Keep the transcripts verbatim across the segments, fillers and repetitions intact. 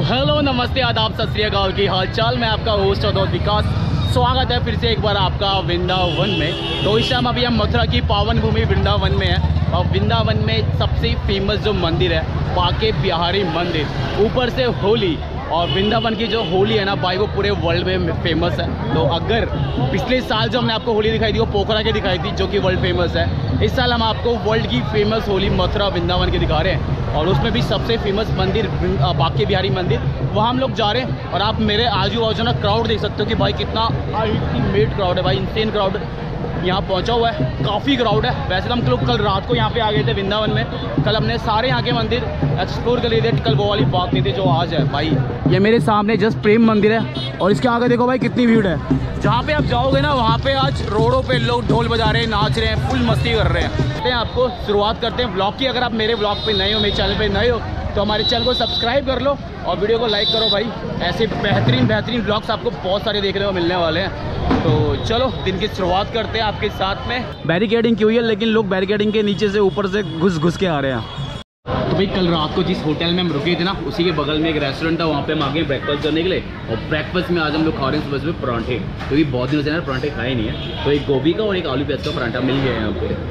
Hello नमस्ते आदाब सत श्री अकाल की हाल चाल। मैं आपका होस्ट और विकास, स्वागत है फिर से एक बार आपका वृंदावन में। तो इस टाइम अभी हम मथुरा की पावन भूमि वृंदावन में है और वृंदावन में सबसे फेमस जो मंदिर है बांके बिहारी मंदिर, ऊपर से होली। और वृंदावन की जो होली है ना भाई वो पूरे वर्ल्ड में फेमस है। तो अगर पिछले साल जो हमने आपको होली दिखाई थी वो पोखरा की दिखाई थी जो कि वर्ल्ड फेमस है, इस साल हम आपको वर्ल्ड की फेमस होली मथुरा वृंदावन की दिखा रहे हैं। और उसमें भी सबसे फेमस मंदिर बांके बिहारी मंदिर, वहाँ हम लोग जा रहे हैं। और आप मेरे आजू बाजू ना क्राउड देख सकते हो कि भाई कितना अल्टीमेट क्राउड है भाई, इंसेन क्राउड यहाँ पहुँचा हुआ है, काफ़ी क्राउड है। वैसे तो हम लोग कल रात को यहाँ पे आ गए थे वृंदावन में, कल हमने सारे यहाँ के मंदिर एक्सप्लोर कर लिए थे, कल वो वाली बात नहीं थी जो आज है भाई। ये मेरे सामने जस्ट प्रेम मंदिर है और इसके आगे देखो भाई कितनी भीड़ है। जहाँ पे आप जाओगे ना वहाँ पे आज रोडों पे लोग ढोल बजा रहे हैं, नाच रहे हैं, फुल मस्ती कर रहे हैं। आपको शुरुआत करते हैं ब्लॉग की। अगर आप मेरे ब्लॉग पे नए हो, मेरे चैनल पे नए हो तो हमारे चैनल को सब्सक्राइब कर लो और वीडियो को लाइक करो भाई। ऐसे बेहतरीन बेहतरीन ब्लॉग्स आपको बहुत सारे देखने को मिलने वाले हैं। तो चलो दिन की शुरुआत करते हैं आपके साथ में। बैरिकेडिंग की हुई है लेकिन लोग बैरिकेडिंग के नीचे से ऊपर से घुस घुस के आ रहे हैं। तो भाई कल रात को जिस होटल में हम रुके थे ना उसी के बगल में एक रेस्टोरेंट था, वहाँ पे हम आ गए ब्रेकफास्ट करने के लिए। और ब्रेकफास्ट में आज हम लोग खा रहे हैं सुबह सुबह परांठे, क्योंकि तो बहुत दिनों से ना परांठे खाए नहीं है। तो एक गोभी का और एक आलू प्याज का परांठा मिल गया है यहाँ पे।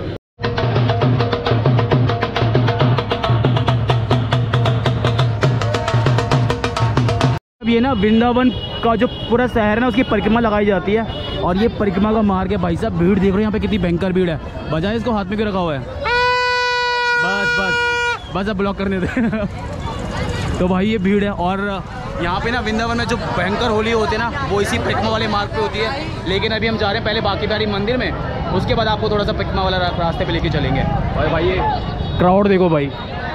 ये ना वृंदावन का जो पूरा शहर है ना उसकी परिक्रमा लगाई जाती है। और ये परिक्रमा का मार्ग है भाई साहब। भीड़ देख रहे हो यहाँ पे कितनी भयंकर भीड़ है। बजाय इसको हाथ में क्यों रखा हुआ है? बस बस बस अब ब्लॉक करने दे। तो भाई ये भीड़ है। और यहाँ पे ना वृंदावन में जो भयंकर होली होती है ना वो इसी परिक्रमा वाले मार्ग पे होती है। लेकिन अभी हम जा रहे हैं पहले बांके बिहारी मंदिर में, उसके बाद आपको थोड़ा सा परिक्रमा वाला रास्ते पे लेके चलेंगे। और भाई ये क्राउड देखो भाई,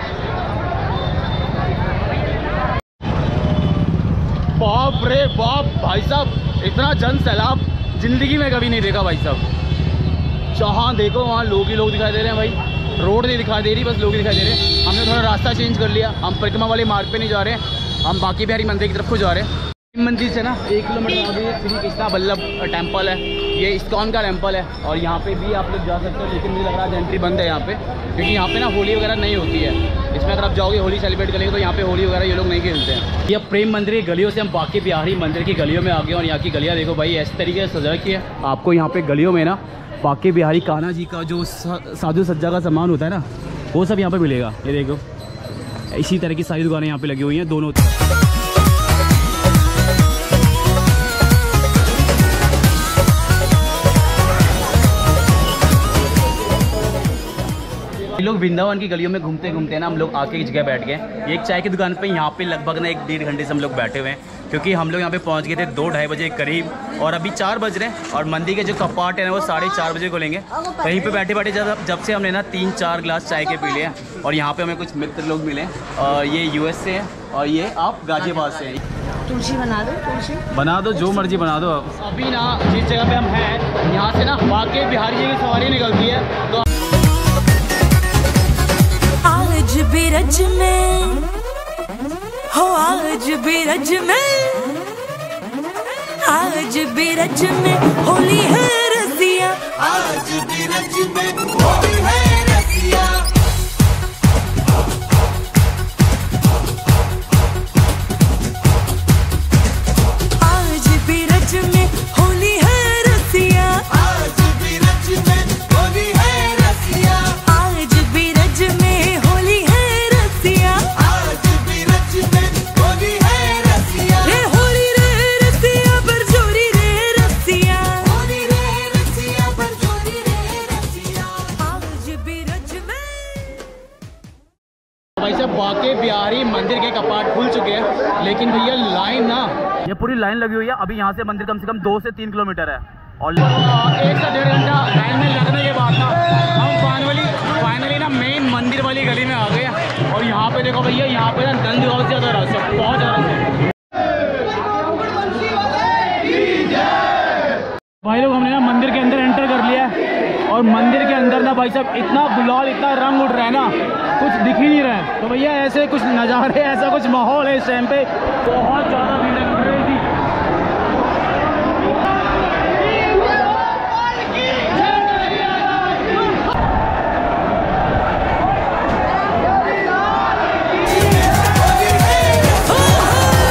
बाप रे बाप भाई साहब, इतना जन सैलाब जिंदगी में कभी नहीं देखा भाई साहब। जहाँ देखो वहाँ लोग ही लोग दिखाई दे रहे हैं भाई, रोड नहीं दिखाई दे रही, बस लोग ही दिखाई दे रहे हैं। हमने थोड़ा रास्ता चेंज कर लिया, हम परिक्रमा वाले मार्ग पे नहीं जा रहे हैं, हम बांके बिहारी मंदिर की तरफ को जा रहे हैं। मंदिर से ना एक किलोमीटर आगे श्री कृष्णा वल्लभ टेम्पल है, ये इस्कॉन का टेम्पल है। और यहाँ पे भी आप लोग जा सकते हो, लेकिन मुझे लग रहा है एंट्री बंद है यहाँ पे, क्योंकि यहाँ पे ना होली वगैरह नहीं होती है। इसमें अगर आप जाओगे होली सेलिब्रेट करेंगे तो यहाँ पे होली वगैरह ये लोग नहीं खेलते हैं। ये प्रेम मंदिर की गलियों से हम बांके बिहारी मंदिर की गलियों में आ गए। और यहाँ की गलियाँ देखो भाई इस तरीके से सजा की है। आपको यहाँ पे गलियों में ना बांके बिहारी कान्हा जी का जो साधु सज्जा का सामान होता है ना वो सब यहाँ पे मिलेगा। ये देखो इसी तरह की सारी दुकानें यहाँ पे लगी हुई हैं दोनों तरफ। लोग वृंदावन की गलियों में घूमते घूमते ना हम लोग आके एक जगह बैठ गए। एक चाय की दुकान पे यहाँ पे लगभग ना एक डेढ़ घंटे से हम लोग बैठे हुए हैं, क्योंकि हम लोग यहाँ पे पहुँच गए थे दो ढाई बजे करीब और अभी चार बज रहे हैं। और मंदिर के जो कपाट है ना वो साढ़े चार बजे खुलेंगे। कहीं पे बैठे बैठे जब जब से हमने ना तीन चार गिलास चाय के पी लिए हैं। और यहाँ पे हमें कुछ मित्र लोग मिले और ये यूएस से हैं और ये आप गाजियाबाद से हैं। तुलसी बना दो, तुलसी बना दो, जो मर्जी बना दो। अभी ना जिस जगह पे हम हैं यहाँ से ना बांके बिहारी जी की सवारी निकलती है। तो आज बिरज में हो, आज बिरज में, आज बिरज में होली है रसिया, आज बिरज में होली है रसिया। आज बिरज में होली है रसिया, आज बिरज में होली है रसिया, आज बिरज में होली है रसिया, आज बिरज में होली है रसिया। रे होली रे रसिया पर जोरी रे रसिया, होली रे रसिया पर जोरी रे रसिया, आज बिरज में। भाई साहब बांके बिहारी मंदिर के कपाट खुल चुके हैं, लेकिन भैया लाइन ना ये पूरी लाइन लगी हुई है। अभी यहाँ से मंदिर कम से कम दो से तीन किलोमीटर है और एक से डेढ़ घंटा लाइन में लगने के बाद ना हम फाइनली फाइनली ना मेन मंदिर वाली गली में आ गए। और यहाँ पे देखो भैया, यहाँ पे ना दंड बहुत ज़्यादा रश है, बहुत ज़्यादा रश। भाई लोग हमने ना मंदिर के अंदर एंटर कर लिया है और मंदिर के अंदर ना भाई साहब इतना गुलाल, इतना रंग उड़ रहा है ना कुछ दिख ही नहीं रहा है। तो भैया ऐसे कुछ नज़ारे, ऐसा कुछ माहौल है इस टाइम पे, बहुत ज़्यादा भीड़ लग रही थी। Oh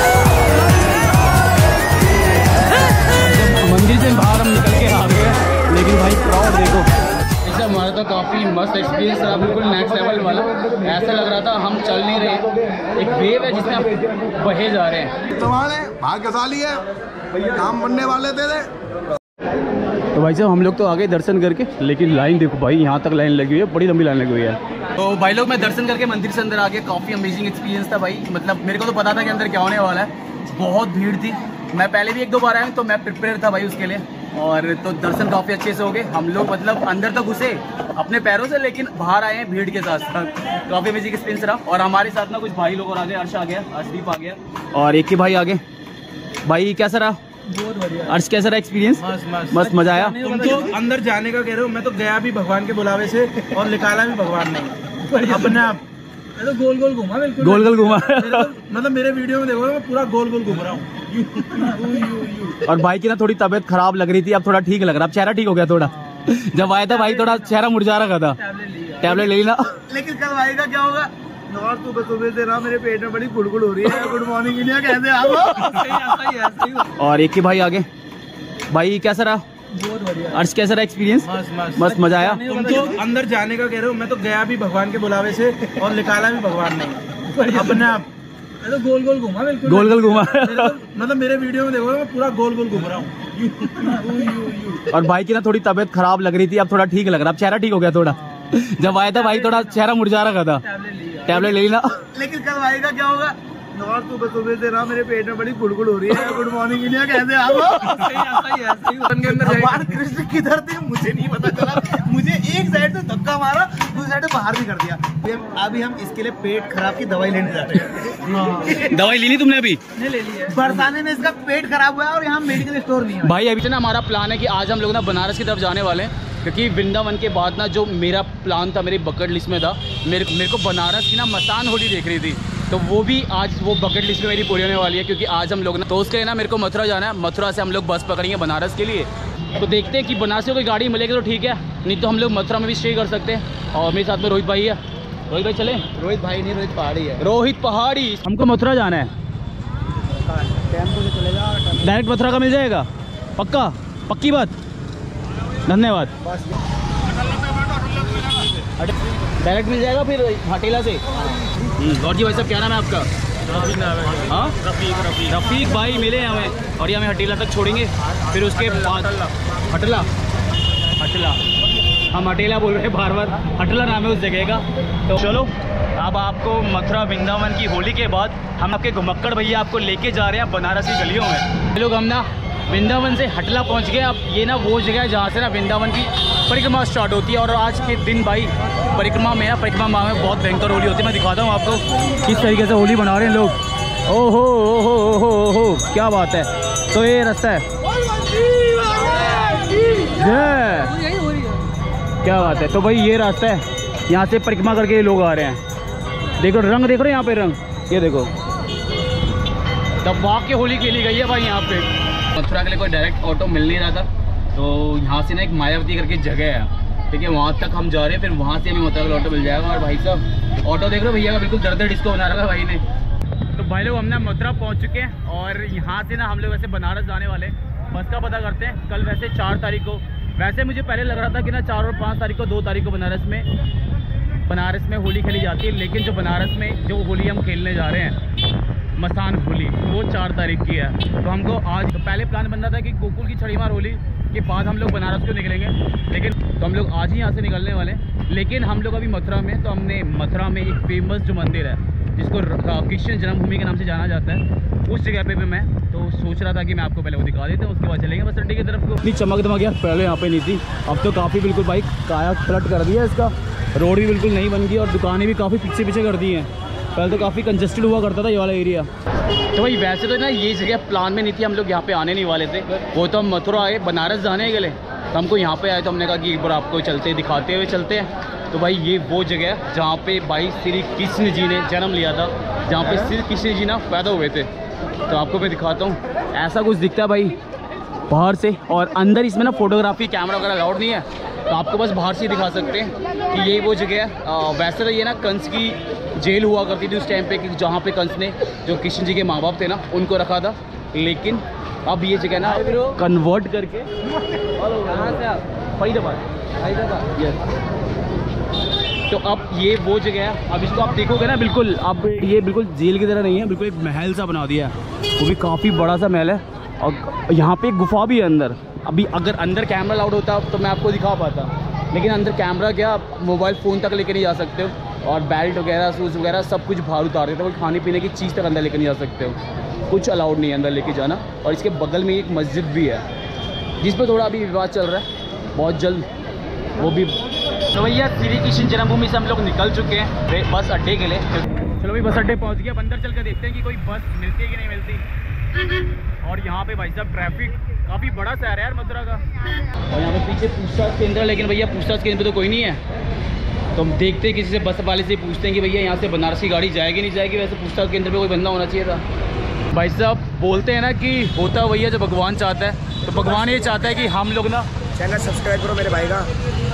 काफ़ी मस्त एक्सपीरियंस रहा, बिल्कुल नेक्स्ट लेवल वाला। ऐसा लग रहा था हम चल नहीं रहे, एक वेव है जिसमें हम बहे जा रहे हैं। तुम्हारे भाग्यशाली है, काम बनने वाले थे, थे। तो भाई साहब हम लोग तो आगे दर्शन करके, लेकिन लाइन देखो भाई, यहाँ तक लाइन लगी हुई है, बड़ी लंबी लाइन लगी हुई है। तो भाई लोग मैं दर्शन करके मंदिर से अंदर आ गया, काफ़ी अमेजिंग एक्सपीरियंस था भाई। मतलब मेरे को तो पता था कि अंदर क्या होने वाला है, बहुत भीड़ थी। मैं पहले भी एक दो बार आया तो मैं प्रिपेयर था भाई उसके लिए, और तो दर्शन काफ़ी अच्छे से हो गए। हम लोग मतलब अंदर तो घुसे अपने पैरों से, लेकिन बाहर आए हैं भीड़ के साथ साथ। काफ़ी अमेजिंग एक्सपीरियंस रहा। और हमारे साथ ना कुछ भाई लोग और आ गए, अर्श आ गया, अर्शदीप आ गया और एक ही भाई आ गए। भाई कैसा रहा? बहुत बढ़िया। अर्श कैसा रहा एक्सपीरियंस? मस्त मस्त मस्त मजा आया। तुम तो अंदर जाने का कह रहे हो, मैं तो गया भी भगवान के बुलावे से और निकाला भी भगवान ने अपने आप। मैं तो गोल गोल घूमा, बिल्कुल गोल गोल घूमा। मतलब मेरे वीडियो में देखो मैं पूरा गोल गोल घूम रहा हूँ। और भाई की ना थोड़ी तबीयत खराब लग रही थी, अब थोड़ा ठीक लग रहा, अब चेहरा ठीक हो गया थोड़ा। जब आया था भाई थोड़ा चेहरा मुरझा रखा था। टैबलेट ले लेना। लेकिन कल भाई का क्या होगा? और सुबह सुबह से ना मेरे पेट में बड़ी गुड़गुड़ हो रही है। गुड मॉर्निंग इंडिया कैसे आप? और एक ही भाई आगे। भाई कैसा रहा? बहुत बढ़िया। अर्श कैसा रहा एक्सपीरियंस? मस्त मस्त मस्त मजा आया। तुम तो अंदर जाने का कह रहे हो, मैं तो गया भी भगवान के बुलावे से और निकाला भी भगवान ने अपने आप। मैं तो गोल गोल घूमा, बिल्कुल गोल गोल घूमा। मतलब मेरे वीडियो में देखो मैं पूरा गोल गोल घूम रहा हूँ। और भाई की ना थोड़ी तबीयत खराब लग रही थी, अब थोड़ा ठीक लग रहा, अब चेहरा ठीक हो गया थोड़ा। जब आया था भाई थोड़ा चेहरा मुरझा रखा था। टैबलेट ले लेना। लेकिन कल भाई का क्या होगा? और सुबह सुबह से ना मेरे पेट में बड़ी गुड़गुड़ हो रही है। गुड मॉर्निंग इंडिया कैसे आप? भगवान कृष्ण किधर थे मुझे नहीं पता चला। मुझे एक साइड से धक्का मारा, दूसरी साइड से बाहर भी कर दिया। अभी हम इसके लिए पेट खराब की दवाई लेने जा रहे हैं। दवाई ली नहीं तुमने अभी? ले ली है। बरसाने में इसका पेट खराब हुआ है और यहाँ मेडिकल स्टोर नहीं है भाई। अभी से ना हमारा प्लान है कि आज हम लोग ना बनारस की तरफ जाने वाले हैं, क्योंकि वृंदावन के बाद ना जो मेरा प्लान था, मेरी बकेट लिस्ट में था, मेरे मेरे को बनारस की ना मसान होली देख रही थी, तो वो भी आज वो बकेट लिस्ट में मेरी पूरी होने वाली है। क्योंकि आज हम लोग ना, तो उसके लिए ना मेरे को मथुरा जाना है। मथुरा से हम लोग बस पकड़ेंगे बनारस के लिए। तो देखते हैं कि बनारस से कोई गाड़ी मिलेगी तो ठीक है, नहीं तो हम लोग मथुरा में भी स्टे कर सकते हैं। और मेरे साथ में रोहित भाई है। रोहित भाई चले? रोहित भाई नहीं, रोहित पहाड़ी है। रोहित पहाड़ी। हमको मथुरा जाना है, टेम्पो से चलेगा। डायरेक्ट मथुरा का मिल जाएगा? पक्का? पक्की बात, धन्यवाद। डायरेक्ट मिल जाएगा फिर हटेला से? और जी भाई साहब क्या नाम है आपका? हाँ रफीक। रफीक रफीक भाई मिले हमें, और ये हमें हटेला तक छोड़ेंगे, फिर उसके बाद हटला हटला हम हटेला बोल रहे हैं बार बार, हटला नाम है उस जगह का। तो चलो अब आपको मथुरा वृंदावन की होली के बाद हम आपके घुमक्कड़ भैया आपको लेके जा रहे हैं बनारस की गलियों में। लोग हम ना वृंदावन से हटला पहुंच गए। अब ये ना वो जगह है जहाँ से ना वृंदावन की परिक्रमा स्टार्ट होती है। और आज के दिन भाई परिक्रमा में ना परिक्रमा में बहुत भयंकर होली होती है। मैं दिखाता हूँ आपको किस तरीके से होली बना रहे हैं लोग। ओहो ओहो ओहो ओहो क्या बात है। तो ये रास्ता है, क्या बात है। तो भाई ये रास्ता है, यहाँ से परिक्रमा करके ये लोग आ रहे हैं। देखो रंग देख रहे हैं यहाँ पे, रंग ये देखो। दबा के होली खेली गई है भाई यहाँ पे। मथुरा के लिए कोई डायरेक्ट ऑटो मिल नहीं रहा था, तो यहाँ से ना एक मायावती करके जगह है, ठीक है, वहाँ तक हम जा रहे हैं। फिर वहाँ से हमें मथुरा का ऑटो मिल जाएगा। और भाई साहब ऑटो देख रहे हो भैया का, बिल्कुल दर दर डिस्को बना रखा है भाई ने। तो भाई लोग हम ना मथुरा पहुँच चुके हैं, और यहाँ से ना हम लोग वैसे बनारस जाने वाले। बस का पता करते हैं। कल वैसे चार तारीख को, वैसे मुझे पहले लग रहा था कि ना चार और पाँच तारीख को, दो तारीख को बनारस में बनारस में होली खेली जाती है। लेकिन जो बनारस में जो होली हम खेलने जा रहे हैं मसान होली, वो चार तारीख की है। तो हमको आज, तो पहले प्लान बन रहा था कि गोकुल की छड़ी मार होली के बाद हम लोग बनारस को निकलेंगे, लेकिन तो हम लोग आज ही यहाँ से निकलने वाले हैं। लेकिन हम लोग अभी मथुरा में, तो हमने मथुरा में एक फेमस जो मंदिर है जिसको कृष्ण जन्मभूमि के नाम से जाना जाता है, उस जगह पे भी मैं तो सोच रहा था कि मैं आपको पहले वो दिखा देता हूँ, उसके बाद चलेंगे बस अड्डे की तरफ को। इतनी चमक दमक यार पहले यहाँ पे नहीं थी, अब तो काफ़ी बिल्कुल बाइक काया पलट कर दिया इसका। रोड भी बिल्कुल नहीं बन गई और दुकानें भी काफ़ी पीछे पीछे कर दी हैं। पहले तो काफ़ी कंजस्टेड हुआ करता था ये वाला एरिया। तो भाई वैसे तो ना ये जगह प्लान में नहीं थी, हम लोग यहाँ पे आने नहीं वाले थे। वो तो हम मथुरा आए बनारस जाने के लिए, तो हमको यहाँ पे आए तो हमने कहा कि एक बार आपको चलते दिखाते हुए चलते हैं। तो भाई ये वो जगह है जहाँ पे भाई श्री कृष्ण जी ने जन्म लिया था, जहाँ पे श्री कृष्ण जी ना पैदा हुए थे। तो आपको मैं दिखाता हूँ, ऐसा कुछ दिखता है भाई बाहर से। और अंदर इसमें ना फोटोग्राफी कैमरा वगैरह अलाउड नहीं है, तो आपको बस बाहर से ही दिखा सकते हैं कि यही वो जगह है। वैसे तो ये ना कंस की जेल हुआ करती थी उस टाइम पे, कि जहाँ पे कंस ने जो कृष्ण जी के माँ बाप थे ना उनको रखा था। लेकिन अब ये जगह ना कन्वर्ट करके फरीदाबाद फरीदाबाद यस तो अब ये वो जगह है, अब इसको आप देखोगे ना बिल्कुल, अब ये बिल्कुल जेल की तरह नहीं है, बिल्कुल एक महल सा बना दिया है, वो भी काफ़ी बड़ा सा महल है। और यहाँ पे एक गुफा भी है अंदर। अभी अगर अंदर कैमरा अलाउड होता तो मैं आपको दिखा पाता, लेकिन अंदर कैमरा क्या, मोबाइल फ़ोन तक लेके नहीं जा सकते हो, और बेल्ट वगैरह शूज़ वगैरह सब कुछ बाहर उतार देते हो, कोई खाने पीने की चीज़ तक अंदर लेके नहीं जा सकते हो, कुछ अलाउड नहीं है अंदर लेके जाना। और इसके बगल में एक मस्जिद भी है जिस पर थोड़ा अभी विवाद चल रहा है, बहुत जल्द वो भी। तो भैया श्री कृष्ण जन्मभूमि से हम लोग निकल चुके हैं बस अड्डे के लिए। चलो भाई बस अड्डे पहुंच गए, अब अंदर चल कर देखते हैं कि कोई बस मिलती है कि नहीं मिलती। और यहाँ पे भाई साहब ट्रैफिक काफ़ी बड़ा शहर है यार मथुरा का। और यहाँ पे पीछे पूछताछ केंद्र है, लेकिन भैया पूछताछ केंद्र पे तो कोई नहीं है, तो हम देखते हैं किसी से, बस वाले से पूछते हैं कि भैया यहाँ से बनारस की गाड़ी जाएगी नहीं जाएगी। वैसे पूछताछ केंद्र पे कोई बंदा होना चाहिए था। भाई साहब बोलते हैं ना कि होता भैया जो भगवान चाहता है, तो भगवान ये चाहता है कि हम लोग ना चैनल सब्सक्राइब करो मेरे भाई का।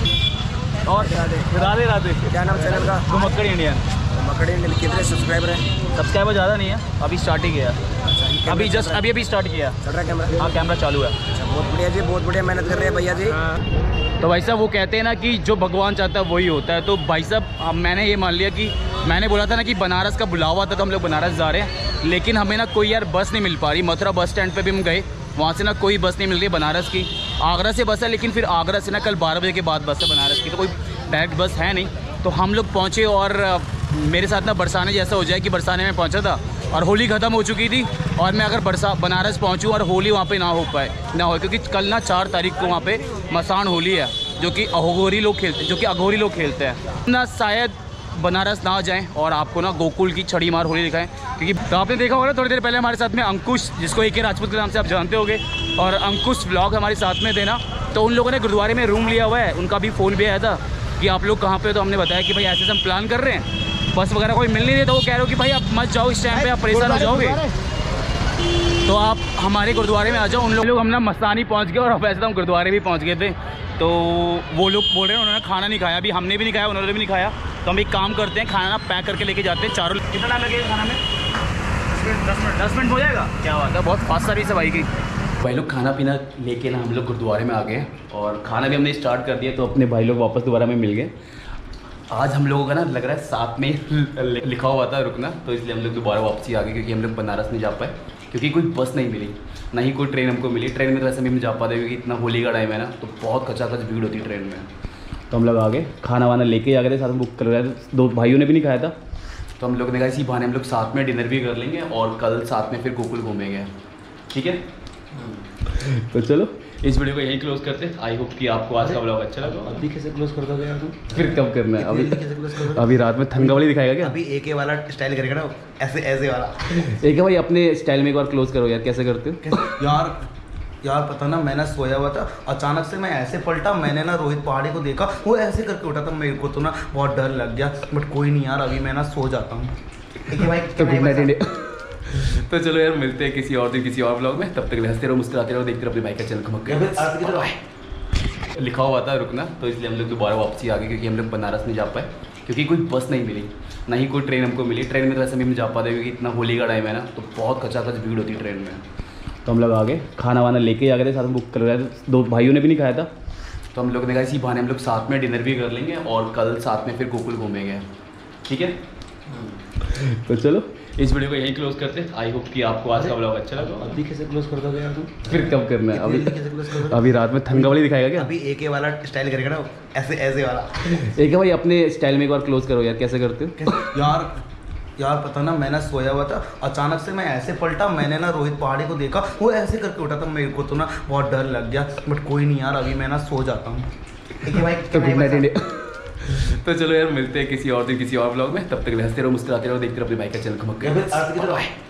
और राधे राधे, क्या नाम चैनल का? घुमक्कड़ इंडियन। मकड़ी में कितने सब्सक्राइबर हैं? सब्सक्राइबर ज़्यादा नहीं है, अभी स्टार्ट ही किया, अभी जस्ट अभी अभी स्टार्ट किया। चल रहा है कैमरा? हाँ कैमरा चालू है। अच्छा, बहुत बढ़िया जी, बहुत बढ़िया मेहनत कर रहे हैं भैया जी। तो भाई साहब वो कहते हैं ना कि जो भगवान चाहता है वही होता है। तो भाई साहब मैंने ये मान लिया कि मैंने बोला था ना कि बनारस का बुलावा था तो हम लोग बनारस जा रहे हैं, लेकिन हमें ना कोई यार बस नहीं मिल पा रही। मथुरा बस स्टैंड पे भी हम गए, वहाँ से ना कोई बस नहीं मिल रही बनारस की। आगरा से बस है, लेकिन फिर आगरा से ना कल बारह बजे के बाद बस है बनारस की, तो कोई डायरेक्ट बस है नहीं। तो हम लोग पहुँचे और मेरे साथ ना बरसाने जैसा हो जाए कि बरसाने में पहुँचा था और होली ख़त्म हो चुकी थी, और मैं अगर बरसा बनारस पहुँचूँ और होली वहाँ पे ना हो पाए ना हो, क्योंकि कल ना चार तारीख को वहाँ पे मसान होली है, जो कि अघोरी लोग खेलते जो कि अघोरी लोग खेलते हैं ना। शायद बनारस ना जाएं और आपको ना गोकुल की छड़ी मार होली दिखाएं, क्योंकि तो आपने देखा होगा थोड़ी देर पहले हमारे साथ में अंकुश, जिसको ए के राजपूत के नाम से आप जानते होंगे, और अंकुश व्लॉग हमारे साथ में थे ना, तो उन लोगों ने गुरुद्वारे में रूम लिया हुआ है, उनका भी फ़ोन भी आया था कि आप लोग कहाँ पे, तो हमने बताया कि भाई ऐसे हम प्लान कर रहे हैं, बस वगैरह कोई मिल नहीं रही, तो वो कह रहे हो कि भाई आप मत जाओ इस टाइम पे, आप परेशान हो जाओगे, तो आप हमारे गुरुद्वारे में आ जाओ। उन लोग हम ना मस्तानी पहुँच गए, और वैसे तो हम गुरुद्वारे भी पहुँच गए थे। तो वो लोग बोल रहे हैं उन्होंने खाना नहीं खाया, अभी हमने भी नहीं खाया, उन्होंने भी नहीं खाया, तो हम एक काम करते हैं, खाना ना पैक करके लेके जाते हैं चारों। कितना टाइम लगेगा खाना में? दस मिनट दस मिनट हो जाएगा। क्या बात है, बहुत फास्ट सर्विस है भाई की। भाई लोग खाना पीना लेके ना हम लोग गुरुद्वारे में आ गए, और खाना भी हमने स्टार्ट कर दिया, तो अपने भाई लोग वापस दोबारा में मिल गए। आज हम लोगों का ना लग रहा है साथ में लिखा हुआ था रुकना, तो इसलिए हम लोग दोबारा वापसी आ गए, क्योंकि हम लोग बनारस नहीं जा पाए, क्योंकि कोई बस नहीं मिली, ना ही कोई ट्रेन हमको मिली। ट्रेन में तो वैसे भी हम जा पाते, क्योंकि इतना होली का टाइम है ना, तो बहुत खचाखच भीड़ होती है ट्रेन में। तो हम लोग आ गए, खाना वाना लेके आ गए थे, साथ में बुक कर रहे थे, दो भाइयों ने भी नहीं खाया था, तो हम लोग ने कहा इसी बहाने हम लोग साथ में डिनर भी कर लेंगे, और कल साथ में फिर गोकुल घूमेंगे, ठीक है। तो चलो इस वीडियो को यहीं क्लोज करते हैं। आई होप कि आपको आज का व्लॉग अच्छा लगा। अभी कैसे क्लोज कर दोगे यार तुम? फिर कब करना है? अभी कैसे क्लोज कर दोगे? अभी रात में थंगावली दिखाएगा क्या? अभी एके वाला स्टाइल करेगा ना, ऐसे ऐसे वाला। एक है भाई, अपने स्टाइल में एक बार क्लोज करो यार, कैसे करते हो? यार यार पता ना, मैं ना सोया हुआ था, अचानक से मैं ऐसे पलटा, मैंने ना रोहित पहाड़ी को देखा, वो ऐसे करके उठा था, मेरे को तो ना बहुत डर लग गया, बट कोई नहीं यार, अभी मैं ना सो जाता हूँ। ठीक है भाई, तो गुड नाइट इंडिया। तो चलो यार, मिलते हैं किसी और दिन किसी और व्लॉग में, तब तक हंसते रहो, मुस्कुराते रहो, देखते रहो अपने भाई का चैनल को। लिखा हुआ था रुकना, तो इसलिए हम लोग दोबारा वापसी आ गए, क्योंकि हम लोग बनारस नहीं जा पाए, क्योंकि कोई बस नहीं मिली, ना ही कोई ट्रेन हमको मिली। ट्रेन में तो वैसे भी हम जा पाते, क्योंकि इतना होली का टाइम है ना, तो बहुत खचाखच भीड़ होती है ट्रेन में। तो हम लोग आ गए, खाना वाना लेके आ गए थे, साथ में बुक कर रहे थे, दो भाइयों ने भी नहीं खाया था, तो हम लोग ने कहा इसी बहाने हम लोग साथ में डिनर भी कर लेंगे, और कल साथ में फिर गोकुल घूमेंगे, ठीक है। तो चलो इस वीडियो को यहीं क्लोज करते हैं। आई होप कि आपको आज का व्लॉग अच्छा लगा। अभी कैसे क्लोज कर दोगे यार तुम? फिर कब करना है? अभी कैसे क्लोज कर दोगे? अभी रात में थंगावली दिखाएगा क्या? अभी एके वाला स्टाइल करेगा ना, ऐसे ऐसे वाला। एक है भाई, अपने स्टाइल में एक बार क्लोज करो यार, कैसे करते हो? यार यार पता ना, मैं ना सोया हुआ था, अचानक से मैं ऐसे पलटा, मैंने ना रोहित पहाड़ी को देखा, वो ऐसे करके उठा था, मेरे को तो ना बहुत डर लग गया, बट कोई नहीं यार, अभी मैं ना सो जाता हूँ। ठीक है भाई, तो गुड नाइट इंडिया। तो चलो यार, मिलते हैं किसी और दिन किसी और व्लॉग में, तब तक हंसते रहो, मुस्कुराते रहो, देखते रहो अपने भाई का चैनल को।